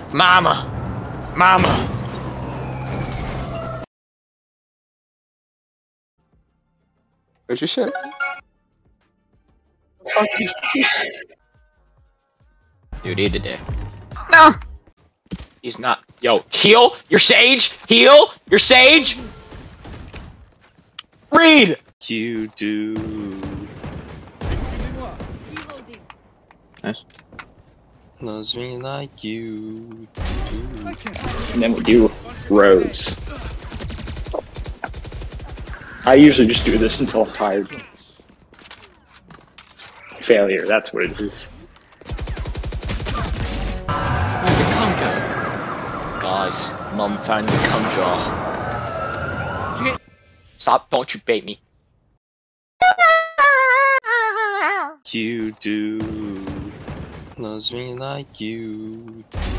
Mama! Mama! Where's your shit? Dude, he did it. No! He's not. Yo, heal! Your sage! Heal! Your sage! Read! You do. Nice. Loves me like you do. And then we do rows. I usually just do this until I'm tired. Failure, that's what it is. Where'd the cum go? Guys, Mum found the cum jar. Stop, don't you bait me. You do. Loves me like you do.